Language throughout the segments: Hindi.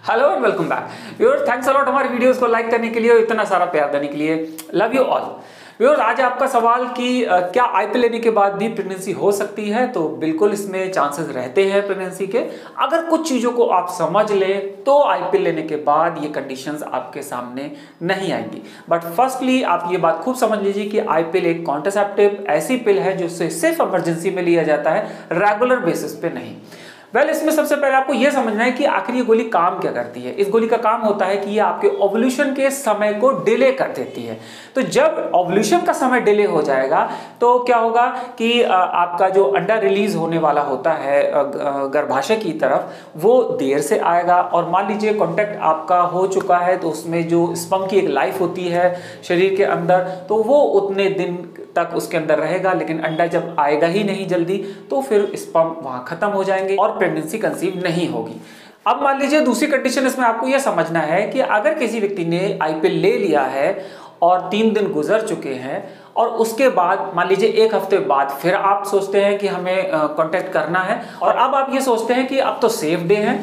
Hello and welcome back viewers, thanks a lot हमारी वीडियोस को लाइक करने के लिए और इतना सारा प्यार देने के लिए। Love you all viewers. आज आपका सवाल कि क्या आईपीएल लेने के बाद भी प्रेगनेंसी हो सकती है, तो बिल्कुल इसमें चांसेस रहते हैं प्रेगनेंसी के। अगर कुछ चीज़ों को आप समझ लें तो आईपीएल लेने के बाद ये कंडीशंस आपके सामने नहीं आएंगी। बट फर्स्टली आप ये बात खूब समझ लीजिए कि आईपीएल एक कॉन्ट्रासेप्टिव ऐसी पिल है जो सिर्फ इमरजेंसी में लिया जाता है, रेगुलर बेसिस पे नहीं। इसमें सबसे पहले आपको यह समझना है कि आखिर ये गोली काम क्या करती है। इस गोली का काम होता है कि ये आपके ओवुलेशन के समय को डिले कर देती है। तो जब ओवुलेशन का समय डिले हो जाएगा तो क्या होगा कि आपका जो अंडा रिलीज होने वाला होता है गर्भाशय की तरफ, वो देर से आएगा। और मान लीजिए कॉन्टैक्ट आपका हो चुका है तो उसमें जो स्पर्म की एक लाइफ होती है शरीर के अंदर, तो वो उतने दिन तक उसके अंदर रहेगा। लेकिन अंडा जब आएगा ही नहीं जल्दी तो फिर स्पर्म वहां खत्म हो जाएंगे और प्रेगनेंसी कंसीव नहीं होगी। अब मान लीजिए दूसरी कंडीशन इसमें आपको यह समझना है कि अगर किसी व्यक्ति ने आईपीएल ले लिया है और 3 दिन गुजर चुके हैं और उसके बाद मान लीजिए 1 हफ्ते बाद फिर आप सोचते हैं कि हमें कांटेक्ट करना है, और अब आप ये सोचते हैं कि अब तो सेफ डे है,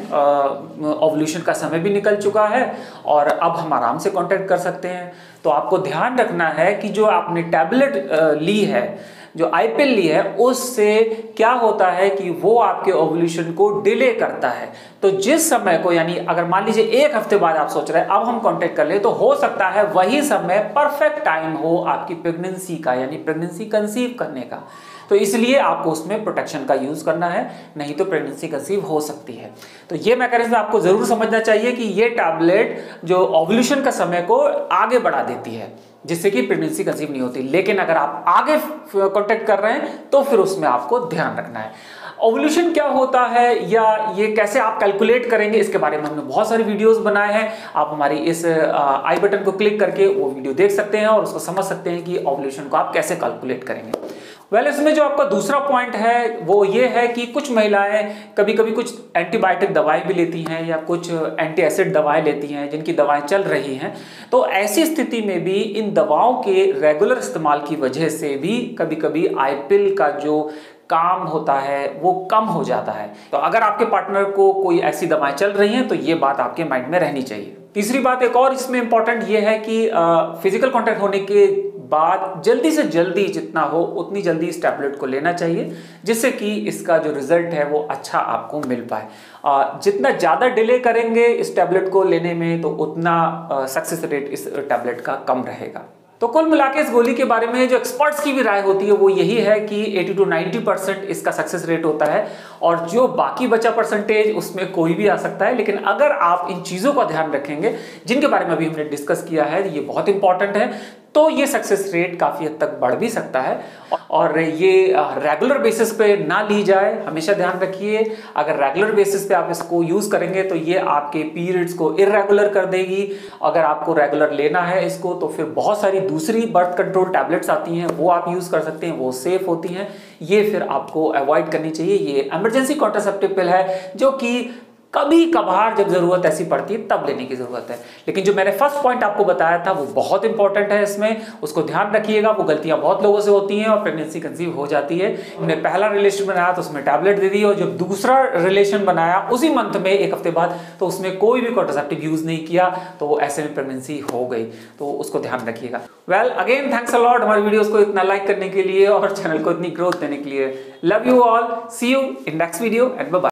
ओवुलेशन का समय भी निकल चुका है और अब हम आराम से कांटेक्ट कर सकते हैं। तो आपको ध्यान रखना है कि जो आपने टैबलेट ली है, जो आईपीएल ली है, उससे क्या होता है कि वो आपके ओवुलेशन को डिले करता है। तो जिस समय को, यानी अगर मान लीजिए 1 हफ्ते बाद आप सोच रहे हैं अब हम कांटेक्ट कर ले, तो हो सकता है वही समय परफेक्ट टाइम हो आपकी प्रेगनेंसी का, यानी प्रेगनेंसी कंसीव करने का। तो इसलिए आपको उसमें प्रोटेक्शन का यूज करना है, नहीं तो प्रेगनेंसी कंसीव हो सकती है। तो ये मैकेनिज्म आपको जरूर समझना चाहिए कि ये टैबलेट जो ओवुलेशन का समय को आगे बढ़ा देती है, जिससे कि प्रेगनेंसी कंसीव नहीं होती। लेकिन अगर आप आगे कांटेक्ट कर रहे हैं तो फिर उसमें आपको ध्यान रखना है। ओवुलेशन क्या होता है या ये कैसे आप कैलकुलेट करेंगे, इसके बारे में हमने बहुत सारे वीडियोस बनाए हैं। आप हमारी इस आई बटन को क्लिक करके वो वीडियो देख सकते हैं और उसको समझ सकते हैं कि ओवुलेशन को आप कैसे कैलकुलेट करेंगे। इसमें जो आपका दूसरा पॉइंट है वो ये है कि कुछ महिलाएं कभी कभी कुछ एंटीबायोटिक दवाएं भी लेती हैं या कुछ एंटी एसिड दवाएं लेती हैं जिनकी दवाएं चल रही हैं। तो ऐसी स्थिति में भी इन दवाओं के रेगुलर इस्तेमाल की वजह से भी कभी कभी आईपीएल का जो काम होता है वो कम हो जाता है। तो अगर आपके पार्टनर को कोई ऐसी दवाएं चल रही हैं तो ये बात आपके माइंड में रहनी चाहिए। तीसरी बात एक और इसमें इंपॉर्टेंट ये है कि फिजिकल कांटेक्ट होने के बाद जल्दी से जल्दी जितना हो उतनी जल्दी इस टैबलेट को लेना चाहिए, जिससे कि इसका जो रिजल्ट है वो अच्छा आपको मिल पाए। जितना ज़्यादा डिले करेंगे इस टैबलेट को लेने में तो उतना सक्सेस रेट इस टैबलेट का कम रहेगा। तो कुल मिलाकर इस गोली के बारे में जो एक्सपर्ट्स की भी राय होती है वो यही है कि 80 to 90% इसका सक्सेस रेट होता है, और जो बाकी बचा परसेंटेज उसमें कोई भी आ सकता है। लेकिन अगर आप इन चीज़ों का ध्यान रखेंगे जिनके बारे में अभी हमने डिस्कस किया है, ये बहुत इंपॉर्टेंट है, तो ये सक्सेस रेट काफ़ी हद तक बढ़ भी सकता है। और ये रेगुलर बेसिस पे ना ली जाए, हमेशा ध्यान रखिए। अगर रेगुलर बेसिस पे आप इसको यूज़ करेंगे तो ये आपके पीरियड्स को इरेगुलर कर देगी। अगर आपको रेगुलर लेना है इसको तो फिर बहुत सारी दूसरी बर्थ कंट्रोल टैबलेट्स आती हैं, वो आप यूज़ कर सकते हैं, वो सेफ होती हैं। ये फिर आपको अवॉइड करनी चाहिए। ये इमरजेंसी कॉन्ट्रासेप्टिव पिल है जो कि कभी कभार जब जरूरत ऐसी पड़ती है तब लेने की जरूरत है। लेकिन जो मैंने फर्स्ट पॉइंट आपको बताया था वो बहुत इंपॉर्टेंट है, इसमें उसको ध्यान रखिएगा। वो गलतियां बहुत लोगों से होती हैं और प्रेगनेंसी कंसीव हो जाती है। हमने पहला रिलेशन बनाया तो उसमें टैबलेट दे दी, और जब दूसरा रिलेशन बनाया उसी मंथ में 1 हफ्ते बाद तो उसमें कोई भी कॉन्ट्रासेप्टिव यूज नहीं किया, तो ऐसे में प्रेगनेंसी हो गई। तो उसको ध्यान रखिएगा। अगेन थैंक्स अ लॉट हमारी वीडियोस को इतना लाइक करने के लिए और चैनल को इतनी ग्रोथ देने के लिए। Love you all, see you in next video and bye bye.